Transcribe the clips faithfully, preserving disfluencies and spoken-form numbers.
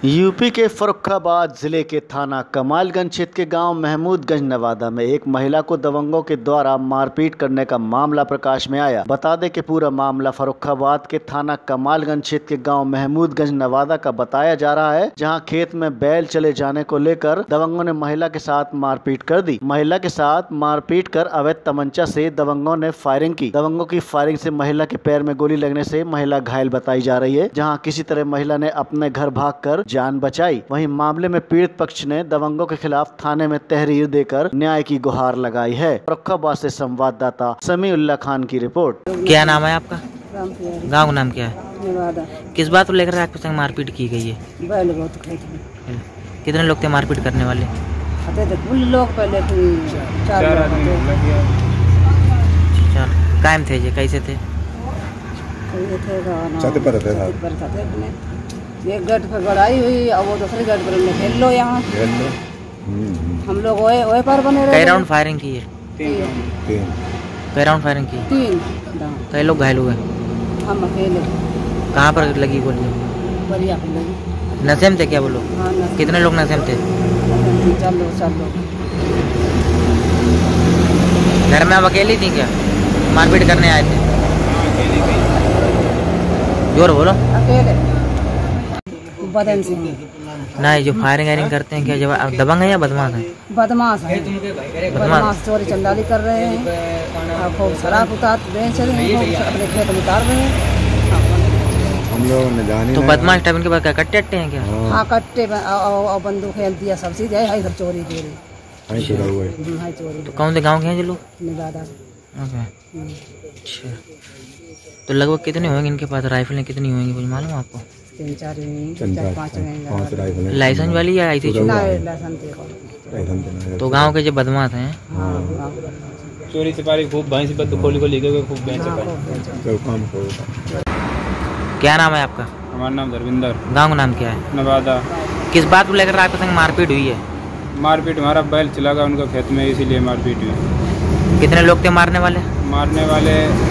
UP के फर्रुखाबाद जिले के थाना कमालगंज क्षेत्र के गांव महमूदगंज नवादा में एक महिला को दबंगों के द्वारा मारपीट करने का मामला प्रकाश में आया। बता दें कि पूरा मामला फर्रुखाबाद के थाना कमालगंज क्षेत्र के गांव महमूदगंज नवादा का बताया जा रहा है, जहां खेत में बैल चले जाने को लेकर दबंगों ने महिला के साथ मारपीट कर दी। महिला के साथ मारपीट कर अवैध तमंचा से दबंगों ने फायरिंग की। दबंगों की फायरिंग से महिला के पैर में गोली लगने से महिला घायल बताई जा रही है, जहाँ किसी तरह महिला ने अपने घर भाग कर जान बचाई। वहीं मामले में पीड़ित पक्ष ने दबंगों के खिलाफ थाने में तहरीर देकर न्याय की गुहार लगाई है। फर्रुखाबाद से संवाददाता समीउल्लाह खान की रिपोर्ट। क्या नाम है आपका? गाँव नाम क्या है? नवादा। किस बात को लेकर आपके संग मारपीट की गई है? बैल बहुत खेत में। कितने लोग थे मारपीट करने वाले? आते थे कुल लोग, पहले चार चार कायम थे ये, कैसे थे? छत पर थे। एक गेट पर गड़ाई हुई और वो दूसरे गेट पर खेल लो, यहाँ हम लोग वही वही पर बने रहे। कई राउंड फायरिंग की है? तीन। कई राउंड फायरिंग की? तीन। कई लोग घायल हुए? हम अकेले। कहाँ पर लगी गोली? बढ़िया पे लगी। नशे में थे क्या वो लोग? हाँ, कितने लोग नशे में थे? चार लोग चार लोग घर में आप अकेली थी क्या? मारपीट करने आए थे? जोर बोलो। अकेले। बदन से नहीं, जो फायरिंग वायरिंग करते हैं क्या जब दबंग है या बदमाश है? बदमाश है। बदमाश चोरी चंडाली कर रहे हैं, खूब शराब उतार बेच रहे हैं, अपने खेत में उतार रहे हैं। हम लोग ने जाने तो बदमाश टाइप इनके पास क्या कट्टे अट्टे हैं क्या? हाँ, कट्टे और बंदूक खेल दिया, सब चीज है। सब चोरी चोरी है चोरी। तो कौन से गाँव के हैं जो लोग? नवादा। अच्छा, तो लगभग कितने होंगे इनके पास? राइफलें कितनी होंगी कुछ मालूम आपको? तीन चार चार पाँच लाइसेंस वाली या आई थी? तो गांव के जो बदमाश हैं चोरी सिपाही खूब भैंस बद खोली को लेके खूब भैंस। क्या नाम है आपका? हमारा नाम धर्मिंदर। गांव का नाम क्या है? नवादा। किस बात को लेकर आपके संग मारपीट हुई है? मारपीट हमारा बैल चला गया उनका खेत में, इसीलिए मारपीट हुई। कितने लोग थे मारने वाले? मारने वाले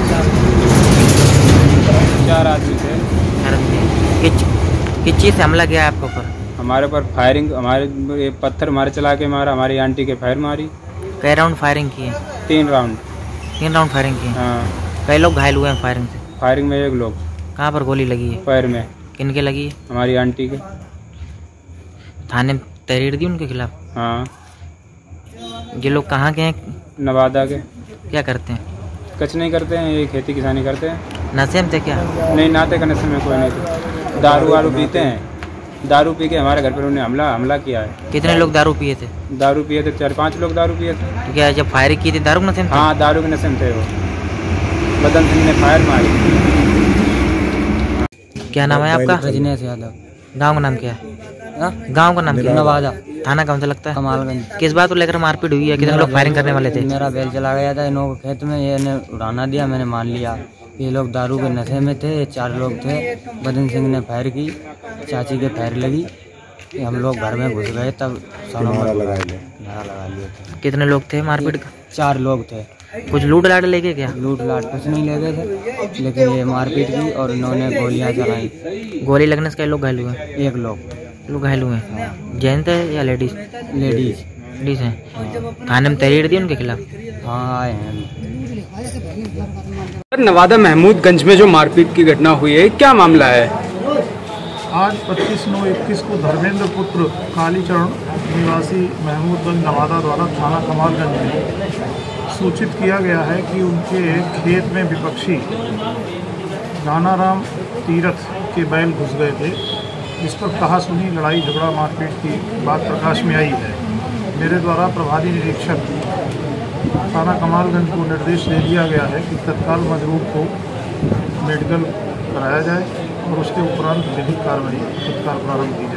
चार आदमी थे। किस किस चीज़ से हमला किया है आपके ऊपर? हमारे पर फायरिंग, हमारे पत्थर मारे चला के मारा, हमारी आंटी के फायर मारी। कई राउंड फायरिंग की है? तीन राउंड। तीन राउंड फायरिंग की है? हाँ। कई लोग घायल हुए हैं फायरिंग से? फायरिंग में एक लोग। कहाँ पर गोली लगी है? पैर में। किनके लगी है? हमारी आंटी के। थाने में तहरीर दी उनके खिलाफ? हाँ। ये लोग कहाँ के हैं? नवादा के। क्या करते हैं? कुछ नहीं करते हैं, ये खेती किसानी करते हैं। नशे में थे क्या? नहीं, नाते का नशे में कोई नहीं थे। दारू वारू पीते हैं, दारू पी के हमारे घर पर उन्होंने हमला हमला किया है। कितने लोग दारू पिए थे? दारू पिए थे, चार पांच लोग दारू पिए थे। तो क्या जब फायरिंग की थी दारू के नशे में थे? हाँ, दारू के नशे में थे वो। बदन सिंह ने फायर मारी। क्या नाम है आपका? रजनीश यादव। गाँव का नाम क्या है? गाँव का नाम क्या है? नवादा। थाना कौन सा लगता है? कमालगंज। किस बात को लेकर मारपीट हुई है? कितने लोग फायरिंग करने वाले थे? मेरा बैल चला गया था इन लोगों के खेत में, ये ने उड़ाना दिया, मैंने मान लिया। ये लोग दारू के नशे में थे, ये चार लोग थे। बदन सिंह ने फायर की, चाची के फायर लगी, हम लोग घर में घुस गए, तब नारा लगा लिया। कितने लोग थे मारपीट का? चार लोग थे। कुछ लूट लाट लेके क्या? लूट लाट कुछ नहीं ले गए थे, लेकिन ये मारपीट की और इन्होंने गोलियां चलाई। गोली लगने से कई लोग घायल हुए? एक लोग लोग घायल हुए हैं। जेंट्स है या लेडीज? लेडीज लेडीज हैं। थाने में तहरीर दी उनके खिलाफ? हाँ, आए हैं। नवादा महमूदगंज में जो मारपीट की घटना हुई है, क्या मामला है? आज पच्चीस नौ इक्कीस को धर्मेंद्र पुत्र कालीचरण निवासी महमूदगंज नवादा द्वारा थाना कमालगंज में सूचित किया गया है कि उनके खेत में विपक्षी गानाराम तीरथ के बैल घुस गए थे। इस पर कहासुनी लड़ाई झगड़ा मारपीट की बात प्रकाश में आई है। मेरे द्वारा प्रभारी निरीक्षक थाना कमालगंज को निर्देश दे दिया गया है कि तत्काल मजरूर को मेडिकल कराया जाए और उसके उपरांत विधिक कार्रवाई तत्काल प्रारंभ की जाए।